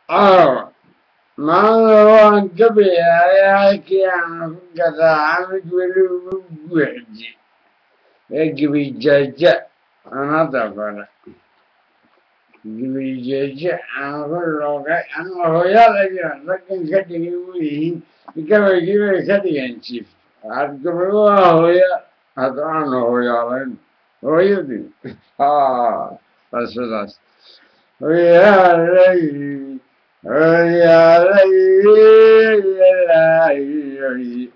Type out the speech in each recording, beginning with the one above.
آه ما هو قبل ياكي أنا قد عامد ولو وحدي يجي جاجة أنا دبر يجي جاجة أنا كل أنا هو يلا لكن كده يقولي كم يجي كده ينشف أتقبل هو يا هذا أنا هو يلا هو يدي بس ويا لي ويا لي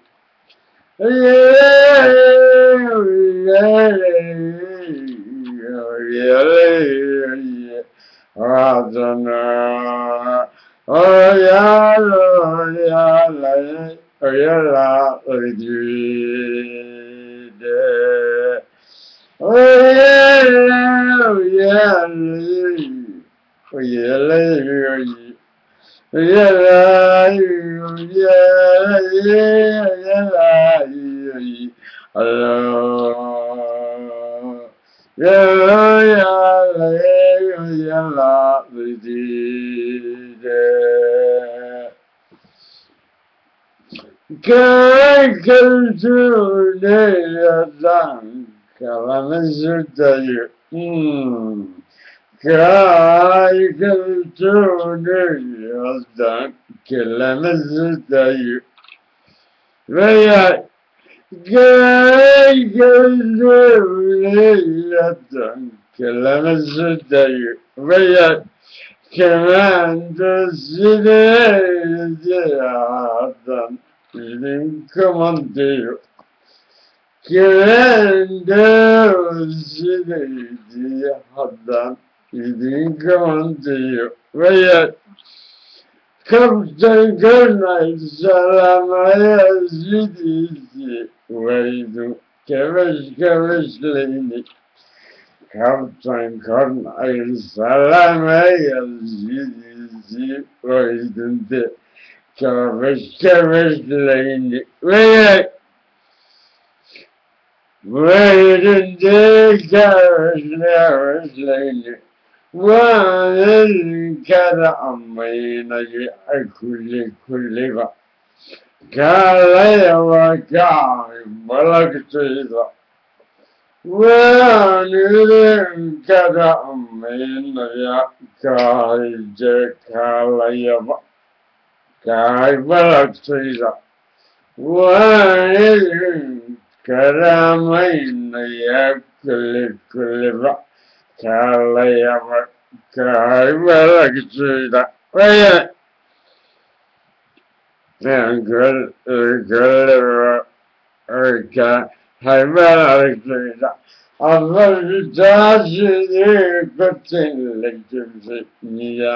كمان تسيدي كمان ديو كمان تسيدي حدا كمان ديو ويا كم تنقلنا السلام يا سيدي ويدو كمش ليني كابتن كارن السلام يا سيدي ويدنت كمش ليني ويدنت كمش ليني وين كذا أمينا كل بقى قال يا وكاعي بلغت إذا وين كذا أمينا يا كاي قال يا كاي بلغت إذا وين كذا أمينا يا كل بقى قال يا كاي بلغت إذا وين قال هيبالغ أفضل تاسدي قتل الجمسية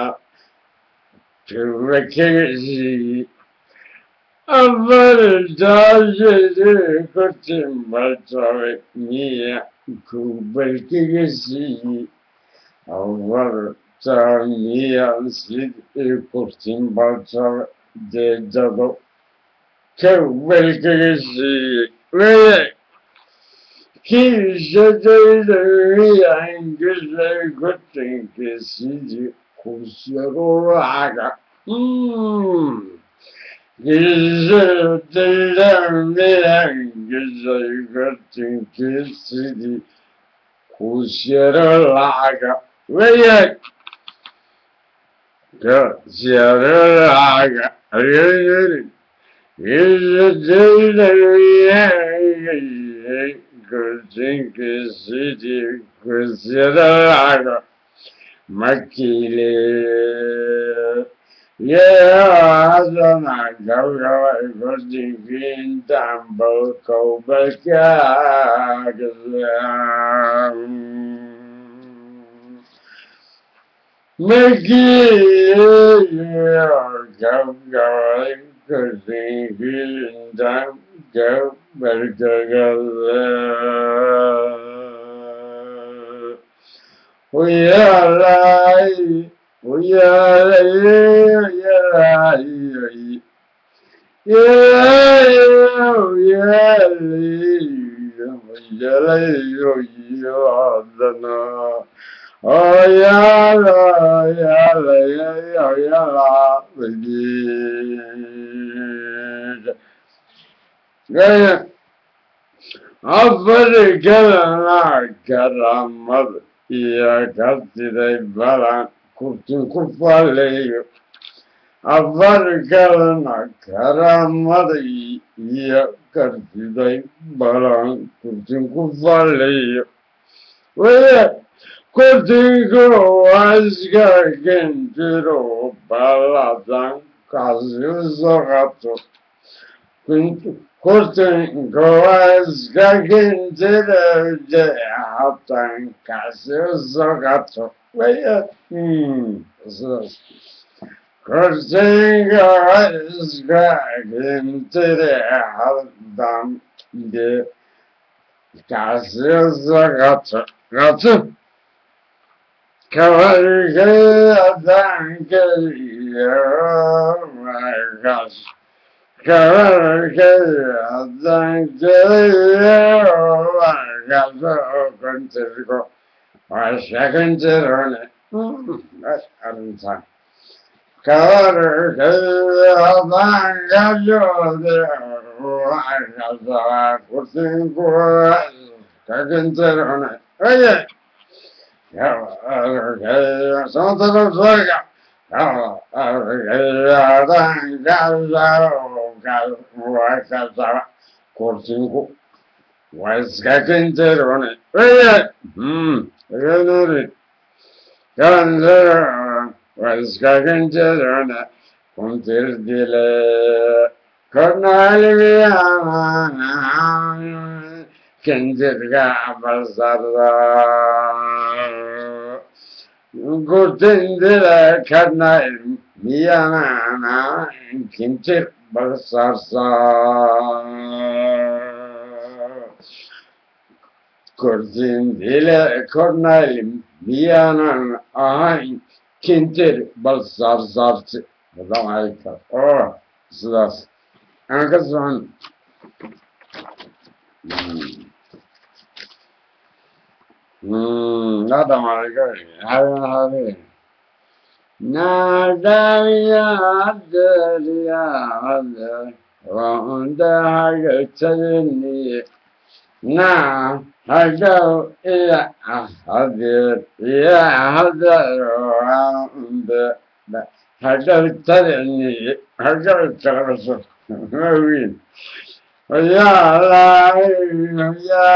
تركيزي أفضل تاسدي قتل بطريقية كوبركيزي أفضل تانية سيدي قتل بطريقية ديدو كوبركيزي كي جديد عندك قلت كسيدي خسروا راجع جزت الأمير عندك قلت كسيدي خسروا راجع وياك خسروا راجع Kucing sidi kusirara makile ya azana gawa kucing tambal kau berkagam makile gawa kucing tambal berkagam we are alive, we are alive, Afrika'nın karamaz yakasıday baran kurtun kufalayı. Afrika'nın karamaz yakasıday baran kurtun kufalayı. Ve kurtun kuvazga gentiro baladan kazı zokatı. Kurtun kuvazga gentiro hatan kazı zokatı. Ve kurtun kuvazga gentiro hatan kazı zokatı. Katı. Kavargadan geliyor Vargas. Kavargadan geliyor Vargas. Okuntirgo. Başakıntirone. Arıntan. Kavargadan geliyor Vargas. Kurtingo. Kakıntirone. Öyle. Son taraf soyga. Kurtinku. Vaskakinterone. Öyle. Öyle. Kanzero. Vaskakinterone. Kuntir dile. Kornaliviyana. Kendirga bazarda. Gurtindire karnayım miyana kintir basarsa. Gurtindire karnayım miyana kintir basarsa. Bu da harika. Oh, sıras. Arkadaşlar. Nada harika. Hadi. Nada yadır yadır. Onda geçeni. Na hadi ya hadi ya hadi onda. Hadi geçeni. Hadi geçeni. Mevin. Ya la ya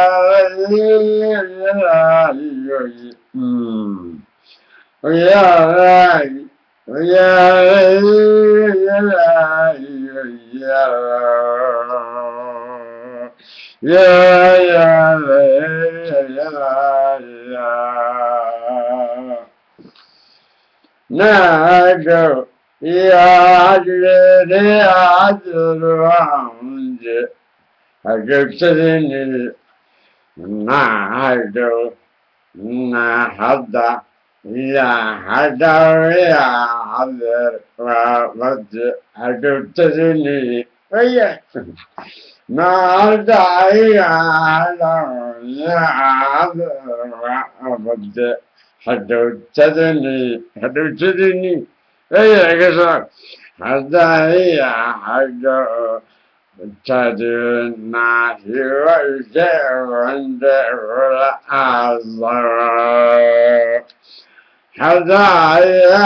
Nado ya Gökselini nado nahada ya hada ya hadir vadı gökselini öyle nada ya hadir vadı gökselini öyle güzel hada ya hadir Tadına yüzerinde azar. Hadaya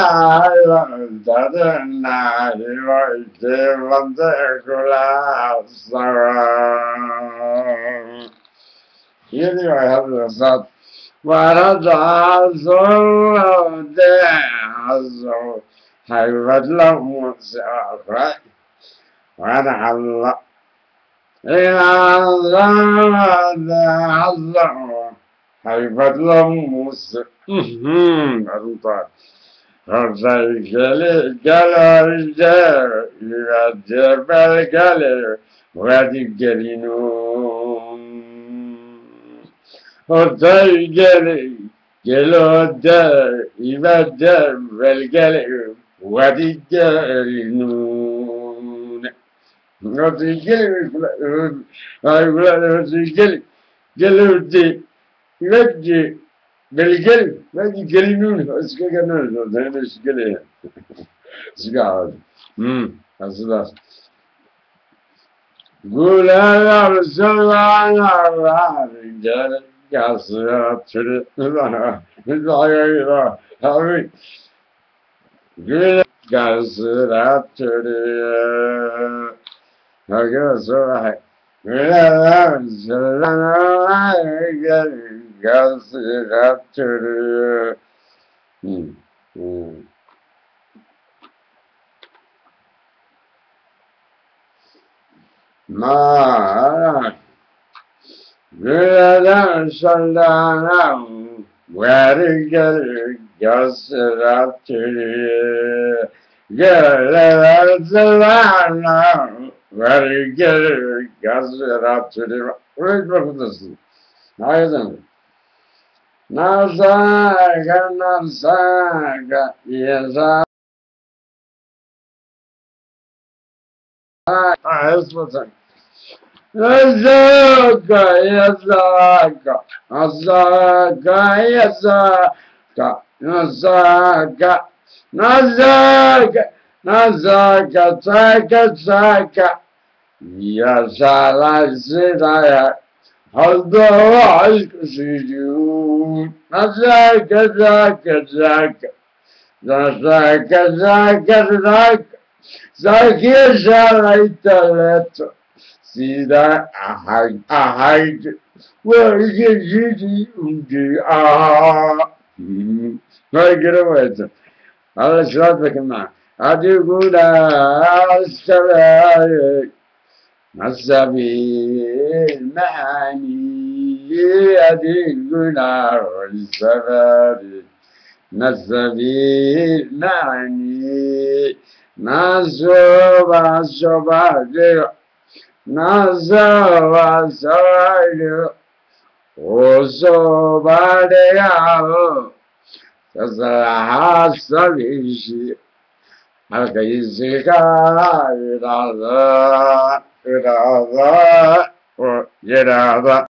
tadına yüzerinde azar. Geliyor Hazret. Varada zor de azor. Hayvatla musafir. Vada Allah. Allah. Hayvatla musafir. Arıta. Orzay gelir yüvece bel gelir. Vadi gelinun. Orzay gelir yüvece bel gelir. Vadi gelinun. Orzay gelir gelir yüvece بالكلب ما يكلمون بس كنا زين إشكالية سكال أصلا قول يا رسول الله رجال كاسرات شر لا لا هاي قول كاسرات شر هاي صراحة لا كاسرات شر ما Gülden soldanam, veri gelir gösteratürü. Gülden soldanam, veri gelir gösteratürü. Öyle bakıyorsun. Hayırdır? Nazaga, nazaga, yeza. Hayırdır? Azaka, yazaka, azaka, yazaka, nazaka, nazaka, nazaka, saka, saka, yazala ziraya, halda aşk sürüyor, nazaka, zaka, zaka, nazaka, zaka, zaka, zaka, yazala italeto. See that I hide where you ما قرأت على شرطك معه أدقنا السبيل السبيل معاني أدقنا السبيل السبيل معاني نصوب الصباح Nazava Sayu Oso Badeyao Sasaha Savishi Alkaisika Irada Irada Irada